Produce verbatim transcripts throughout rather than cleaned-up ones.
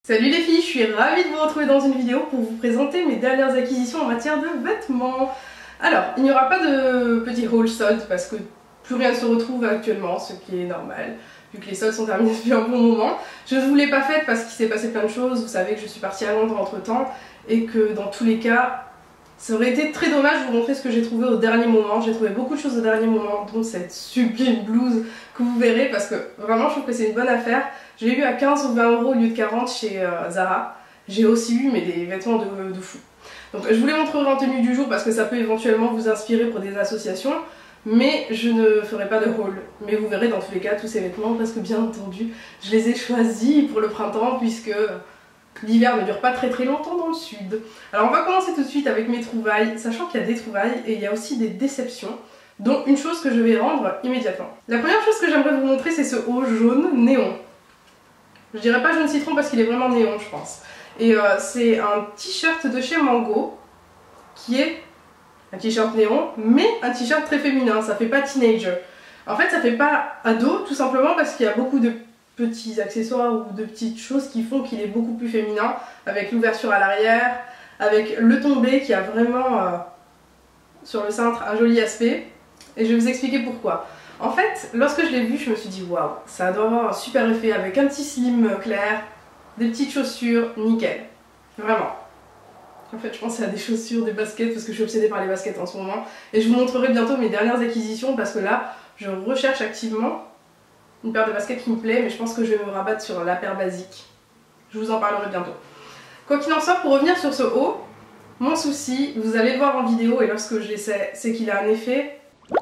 Salut les filles, je suis ravie de vous retrouver dans une vidéo pour vous présenter mes dernières acquisitions en matière de vêtements. Alors, il n'y aura pas de petit haul solde parce que plus rien ne se retrouve actuellement, ce qui est normal, vu que les soldes sont terminés depuis un bon moment. Je ne vous l'ai pas faite parce qu'il s'est passé plein de choses, vous savez que je suis partie à Londres entre temps, et que dans tous les cas, ça aurait été très dommage de vous montrer ce que j'ai trouvé au dernier moment. J'ai trouvé beaucoup de choses au dernier moment, dont cette sublime blouse que vous verrez, parce que vraiment je trouve que c'est une bonne affaire. Je l'ai eu à quinze ou vingt euros au lieu de quarante chez euh, Zara. J'ai aussi eu mais des vêtements de, de fou. Donc je vous les montrerai en tenue du jour parce que ça peut éventuellement vous inspirer pour des associations. Mais je ne ferai pas de haul. Mais vous verrez dans tous les cas tous ces vêtements parce que bien entendu je les ai choisis pour le printemps puisque l'hiver ne dure pas très très longtemps dans le sud. Alors on va commencer tout de suite avec mes trouvailles, sachant qu'il y a des trouvailles et il y a aussi des déceptions, dont une chose que je vais rendre immédiatement. La première chose que j'aimerais vous montrer, c'est ce haut jaune néon. Je dirais pas jaune citron parce qu'il est vraiment néon, je pense. Et euh, c'est un t-shirt de chez Mango, qui est un t-shirt néon, mais un t-shirt très féminin, ça fait pas teenager. En fait ça fait pas ado, tout simplement parce qu'il y a beaucoup de petits accessoires ou de petites choses qui font qu'il est beaucoup plus féminin, avec l'ouverture à l'arrière, avec le tombé qui a vraiment euh, sur le cintre un joli aspect, et je vais vous expliquer pourquoi. En fait, lorsque je l'ai vu, je me suis dit waouh, ça doit avoir un super effet avec un petit slim clair, des petites chaussures, nickel, vraiment. En fait, je pensais à des chaussures, des baskets, parce que je suis obsédée par les baskets en ce moment, et je vous montrerai bientôt mes dernières acquisitions parce que là, je recherche activement une paire de baskets qui me plaît, mais je pense que je vais me rabattre sur la paire basique. Je vous en parlerai bientôt. Quoi qu'il en soit, pour revenir sur ce haut, mon souci, vous allez le voir en vidéo et lorsque je l'essaie, c'est qu'il a un effet...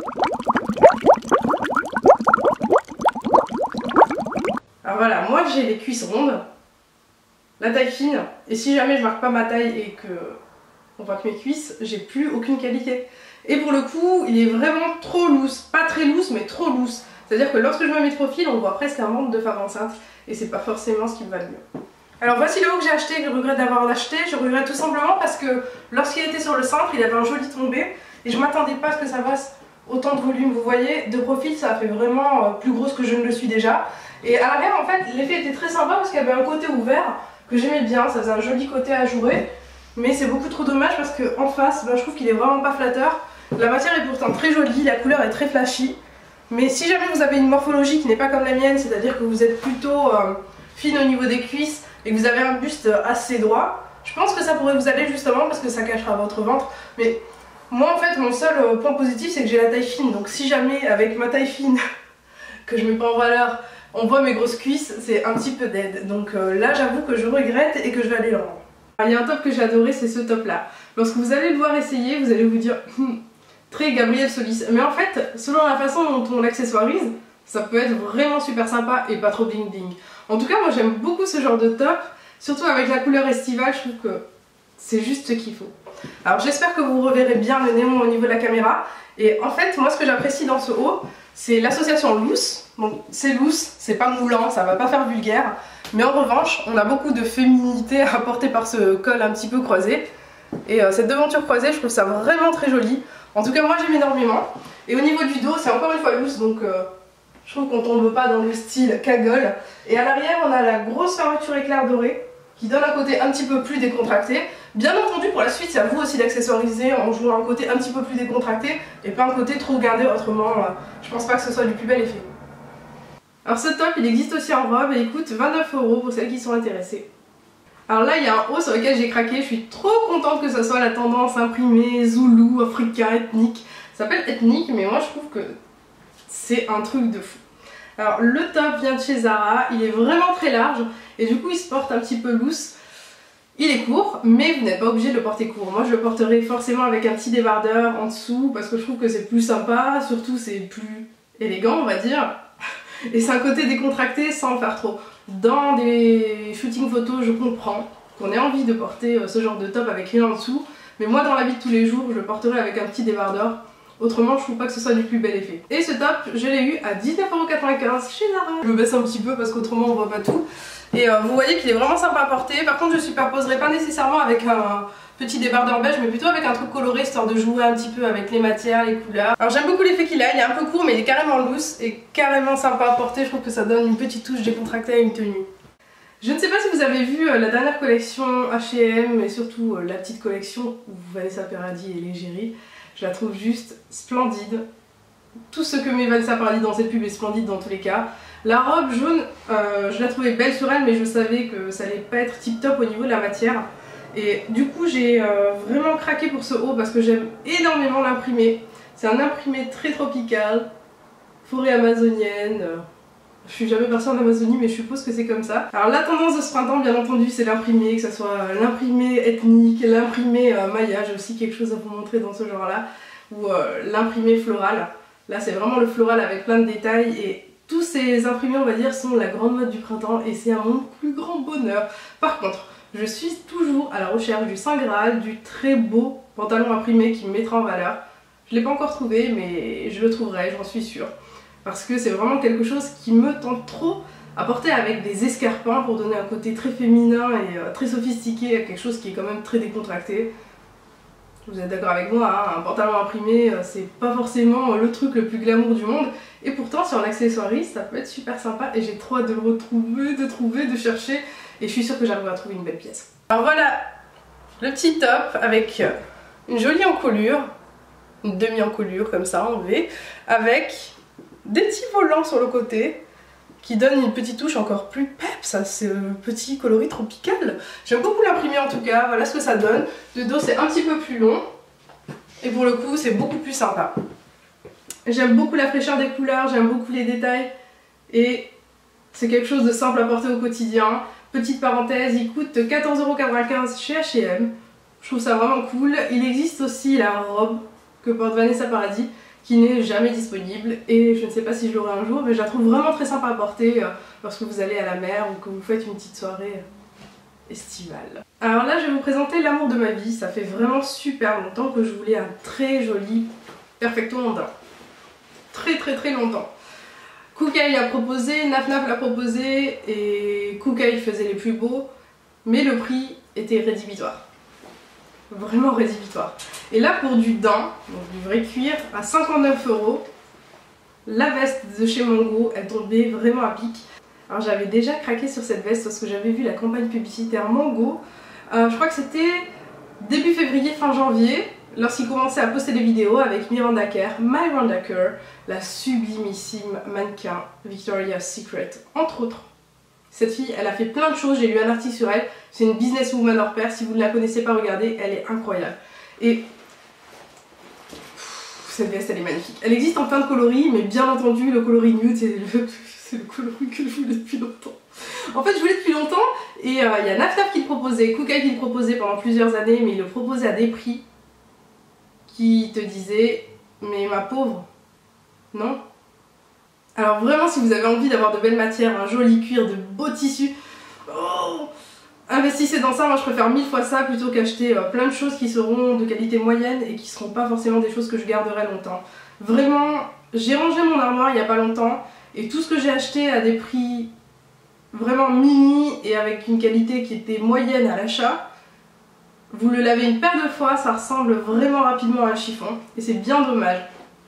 Alors voilà, moi j'ai les cuisses rondes, la taille fine, et si jamais je marque pas ma taille et que on voit que mes cuisses, j'ai plus aucune qualité. Et pour le coup, il est vraiment trop loose, pas très loose, mais trop loose. C'est-à-dire que lorsque je me mets de profil, on voit presque un ventre de femme enceinte et c'est pas forcément ce qui me va le mieux. Alors voici le haut que j'ai acheté, que je regrette d'avoir acheté. Je regrette tout simplement parce que lorsqu'il était sur le cintre, il avait un joli tombé et je m'attendais pas à ce que ça fasse autant de volume. Vous voyez, de profil, ça a fait vraiment plus grosse que je ne le suis déjà. Et à l'arrière, en fait, l'effet était très sympa parce qu'il y avait un côté ouvert que j'aimais bien. Ça faisait un joli côté ajouré, mais c'est beaucoup trop dommage parce qu'en face, ben, je trouve qu'il est vraiment pas flatteur. La matière est pourtant très jolie, la couleur est très flashy. Mais si jamais vous avez une morphologie qui n'est pas comme la mienne, c'est-à-dire que vous êtes plutôt euh, fine au niveau des cuisses et que vous avez un buste assez droit, je pense que ça pourrait vous aller justement parce que ça cachera votre ventre. Mais moi en fait mon seul euh, point positif c'est que j'ai la taille fine, donc si jamais avec ma taille fine, que je mets pas en valeur, on voit mes grosses cuisses, c'est un petit peu dead. Donc euh, là j'avoue que je regrette et que je vais aller le rendre. Il y a un top que j'ai adoré, c'est ce top là. Lorsque vous allez le voir essayer, vous allez vous dire... très Gabrielle Solis, mais en fait, selon la façon dont on l'accessoirise, ça peut être vraiment super sympa et pas trop bling bling. En tout cas, moi j'aime beaucoup ce genre de top, surtout avec la couleur estivale, je trouve que c'est juste ce qu'il faut. Alors j'espère que vous reverrez bien le néon au niveau de la caméra, et en fait, moi ce que j'apprécie dans ce haut, c'est l'association loose. Bon, c'est loose, c'est pas moulant, ça va pas faire vulgaire, mais en revanche, on a beaucoup de féminité apportée par ce col un petit peu croisé, et euh, cette devanture croisée, je trouve ça vraiment très joli. En tout cas moi j'aime énormément. Et au niveau du dos c'est encore une fois loose, donc euh, je trouve qu'on tombe pas dans le style cagole. Et à l'arrière on a la grosse fermeture éclair doré qui donne un côté un petit peu plus décontracté. Bien entendu pour la suite c'est à vous aussi d'accessoiriser en jouant un côté un petit peu plus décontracté et pas un côté trop gardé, autrement euh, je pense pas que ce soit du plus bel effet. Alors ce top il existe aussi en robe et il coûte vingt-neuf euros pour celles qui sont intéressées. Alors là il y a un haut sur lequel j'ai craqué, je suis trop contente que ce soit la tendance imprimée, zoulou, africain, ethnique. Ça s'appelle ethnique mais moi je trouve que c'est un truc de fou. Alors le top vient de chez Zara, il est vraiment très large et du coup il se porte un petit peu loose. Il est court mais vous n'êtes pas obligé de le porter court. Moi je le porterai forcément avec un petit débardeur en dessous parce que je trouve que c'est plus sympa, surtout c'est plus élégant on va dire. Et c'est un côté décontracté sans en faire trop. Dans des shootings photos, je comprends qu'on ait envie de porter ce genre de top avec rien en dessous, mais moi dans la vie de tous les jours, je le porterai avec un petit débardeur. Autrement, je trouve pas que ce soit du plus bel effet. Et ce top, je l'ai eu à dix-neuf euros quatre-vingt-quinze chez Zara. Je me baisse un petit peu parce qu'autrement on voit pas tout. Et euh, vous voyez qu'il est vraiment sympa à porter. Par contre, je superposerai pas nécessairement avec un petit débardeur beige, mais plutôt avec un truc coloré, histoire de jouer un petit peu avec les matières, les couleurs. Alors j'aime beaucoup l'effet qu'il a, il est un peu court, mais il est carrément loose et carrément sympa à porter. Je trouve que ça donne une petite touche décontractée à une tenue. Je ne sais pas si vous avez vu la dernière collection H et M et surtout la petite collection Vanessa Paradis et l'égérie. Je la trouve juste splendide. Tout ce que met Vanessa Paradis dans cette pub est splendide dans tous les cas. La robe jaune, euh, je la trouvais belle sur elle, mais je savais que ça allait pas être tip top au niveau de la matière. Et du coup j'ai euh, vraiment craqué pour ce haut parce que j'aime énormément l'imprimé. C'est un imprimé très tropical, forêt amazonienne. Je suis jamais partie en Amazonie mais je suppose que c'est comme ça. Alors la tendance de ce printemps bien entendu c'est l'imprimé, que ce soit l'imprimé ethnique, l'imprimé euh, maya, j'ai aussi quelque chose à vous montrer dans ce genre là, ou euh, l'imprimé floral. Là c'est vraiment le floral avec plein de détails et tous ces imprimés on va dire sont la grande mode du printemps et c'est à mon plus grand bonheur. Par contre, je suis toujours à la recherche du Saint Graal, du très beau pantalon imprimé qui me mettra en valeur. Je ne l'ai pas encore trouvé mais je le trouverai, j'en suis sûre. Parce que c'est vraiment quelque chose qui me tente trop à porter avec des escarpins pour donner un côté très féminin et euh, très sophistiqué à quelque chose qui est quand même très décontracté. Vous êtes d'accord avec moi, hein, un pantalon imprimé euh, c'est pas forcément le truc le plus glamour du monde. Et pourtant sur l'accessoiriste ça peut être super sympa et j'ai trop hâte de le retrouver, de trouver, de chercher. Et je suis sûre que j'arriverai à trouver une belle pièce. Alors voilà le petit top avec une jolie encolure, une demi-encolure comme ça en V, avec des petits volants sur le côté qui donnent une petite touche encore plus peps à ce petit coloris tropical. J'aime beaucoup l'imprimer en tout cas, voilà ce que ça donne. Le dos c'est un petit peu plus long et pour le coup c'est beaucoup plus sympa. J'aime beaucoup la fraîcheur des couleurs, j'aime beaucoup les détails et c'est quelque chose de simple à porter au quotidien. Petite parenthèse, il coûte quatorze euros quatre-vingt-quinze chez H et M. Je trouve ça vraiment cool. Il existe aussi la robe que porte Vanessa Paradis qui n'est jamais disponible et je ne sais pas si je l'aurai un jour mais je la trouve vraiment très sympa à porter lorsque vous allez à la mer ou que vous faites une petite soirée estivale. Alors là je vais vous présenter l'amour de ma vie, ça fait vraiment super longtemps que je voulais un très joli perfecto mondain. Très très très longtemps. Kookaï a proposé, Naf Naf l'a proposé et Kookaï faisait les plus beaux mais le prix était rédhibitoire. Vraiment rédhibitoire. Et là pour du daim, donc du vrai cuir, à cinquante-neuf euros, la veste de chez Mango, elle tombait vraiment à pic. Alors j'avais déjà craqué sur cette veste parce que j'avais vu la campagne publicitaire Mango, euh, je crois que c'était début février, fin janvier, lorsqu'ils commençaient à poster des vidéos avec Miranda Kerr, Miranda Kerr, la sublimissime mannequin Victoria's Secret, entre autres. Cette fille, elle a fait plein de choses, j'ai lu un article sur elle, c'est une businesswoman hors pair, si vous ne la connaissez pas, regardez, elle est incroyable. Et pff, cette veste, elle est magnifique. Elle existe en plein de coloris, mais bien entendu, le coloris nude, c'est le, le coloris que je voulais depuis longtemps. En fait, je voulais depuis longtemps, et il euh, y a Naf Naf qui le proposait, Kookaï qui le proposait pendant plusieurs années, mais il le proposait à des prix qui te disaient, mais ma pauvre, non. Alors vraiment si vous avez envie d'avoir de belles matières, un joli cuir, de beaux tissus, oh, investissez dans ça. Moi je préfère mille fois ça plutôt qu'acheter euh, plein de choses qui seront de qualité moyenne et qui seront pas forcément des choses que je garderai longtemps. Vraiment, j'ai rangé mon armoire il y a pas longtemps et tout ce que j'ai acheté à des prix vraiment mini et avec une qualité qui était moyenne à l'achat, vous le lavez une paire de fois, ça ressemble vraiment rapidement à un chiffon et c'est bien dommage.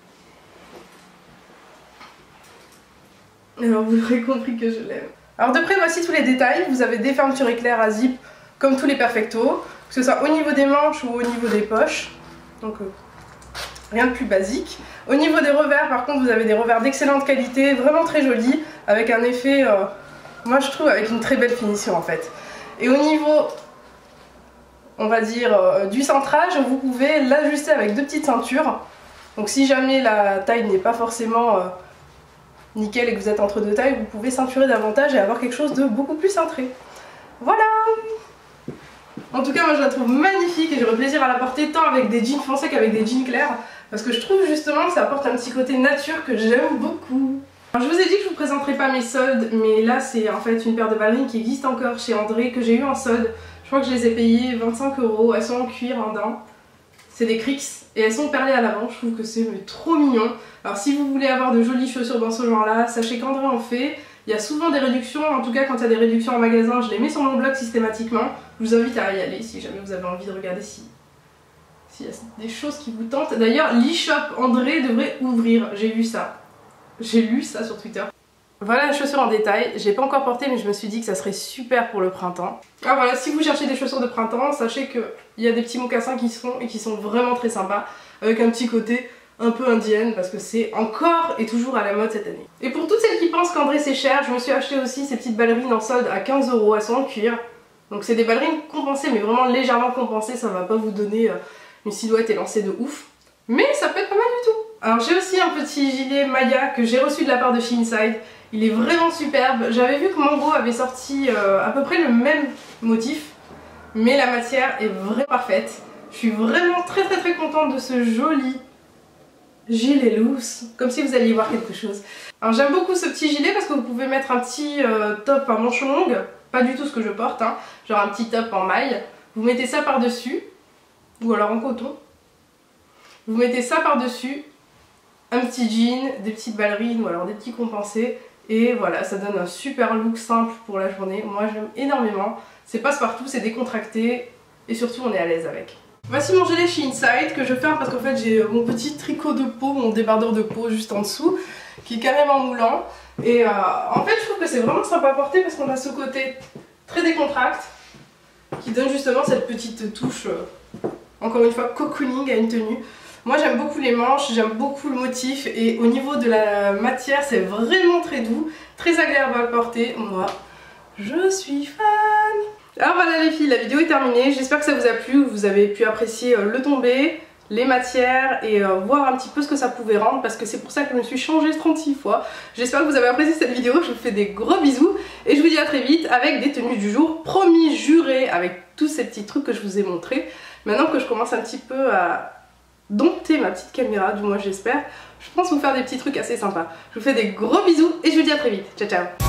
Alors vous aurez compris que je l'aime. Alors de près voici tous les détails, vous avez des fermetures éclairs à zip comme tous les perfectos, que ce soit au niveau des manches ou au niveau des poches, donc euh, rien de plus basique. Au niveau des revers par contre vous avez des revers d'excellente qualité, vraiment très jolis, avec un effet, euh, moi je trouve avec une très belle finition en fait. Et au niveau, on va dire, euh, du centrage, vous pouvez l'ajuster avec deux petites ceintures, donc si jamais la taille n'est pas forcément... Euh, nickel et que vous êtes entre deux tailles, vous pouvez ceinturer davantage et avoir quelque chose de beaucoup plus cintré. Voilà! En tout cas moi je la trouve magnifique et j'aurais plaisir à la porter tant avec des jeans foncés qu'avec des jeans clairs parce que je trouve justement que ça apporte un petit côté nature que j'aime beaucoup. Alors, je vous ai dit que je vous présenterai pas mes soldes mais là c'est en fait une paire de ballerines qui existe encore chez André que j'ai eu en solde. Je crois que je les ai payées vingt-cinq euros, elles sont en cuir, en daim. C'est des Crix et elles sont perlées à l'avant, je trouve que c'est trop mignon. Alors si vous voulez avoir de jolies chaussures dans ce genre là, sachez qu'André en fait. Il y a souvent des réductions, en tout cas quand il y a des réductions en magasin, je les mets sur mon blog systématiquement. Je vous invite à y aller si jamais vous avez envie de regarder si s'il y a des choses qui vous tentent. D'ailleurs l'e-shop André devrait ouvrir, j'ai lu ça. J'ai lu ça sur Twitter. Voilà la chaussure en détail, j'ai pas encore porté mais je me suis dit que ça serait super pour le printemps. Alors voilà, si vous cherchez des chaussures de printemps, sachez qu'il y a des petits mocassins qui sont et qui sont vraiment très sympas, avec un petit côté un peu indienne parce que c'est encore et toujours à la mode cette année. Et pour toutes celles qui pensent qu'André c'est cher, je me suis acheté aussi ces petites ballerines en solde à quinze euros, elles sont en cuir. Donc c'est des ballerines compensées mais vraiment légèrement compensées, ça va pas vous donner une silhouette élancée de ouf. Mais ça peut être pas mal du tout. Alors j'ai aussi un petit gilet Maya que j'ai reçu de la part de Sheenside. Il est vraiment superbe. J'avais vu que Mango avait sorti euh, à peu près le même motif, mais la matière est vraiment parfaite. Je suis vraiment très très très contente de ce joli gilet loose, comme si vous alliez voir quelque chose. Alors j'aime beaucoup ce petit gilet parce que vous pouvez mettre un petit euh, top à manches longues, pas du tout ce que je porte, hein, genre un petit top en maille. Vous mettez ça par-dessus, ou alors en coton. Vous mettez ça par-dessus, un petit jean, des petites ballerines ou alors des petits compensés. Et voilà, ça donne un super look simple pour la journée. Moi j'aime énormément. C'est passe-partout, c'est décontracté et surtout on est à l'aise avec. Voici mon gilet Sheenside que je ferme parce qu'en fait j'ai mon petit tricot de peau, mon débardeur de peau juste en dessous qui est carrément moulant. Et euh, en fait je trouve que c'est vraiment sympa à porter parce qu'on a ce côté très décontracté qui donne justement cette petite touche, euh, encore une fois, cocooning à une tenue. Moi j'aime beaucoup les manches, j'aime beaucoup le motif et au niveau de la matière c'est vraiment très doux, très agréable à porter. Moi je suis fan. Alors voilà les filles, la vidéo est terminée, j'espère que ça vous a plu, que vous avez pu apprécier le tombé, les matières et euh, voir un petit peu ce que ça pouvait rendre parce que c'est pour ça que je me suis changée trente-six fois. J'espère que vous avez apprécié cette vidéo, je vous fais des gros bisous et je vous dis à très vite avec des tenues du jour, promis juré, avec tous ces petits trucs que je vous ai montrés. Maintenant que je commence un petit peu à dompter ma petite caméra, du moins j'espère, je pense vous faire des petits trucs assez sympas. Je vous fais des gros bisous et je vous dis à très vite. Ciao ciao.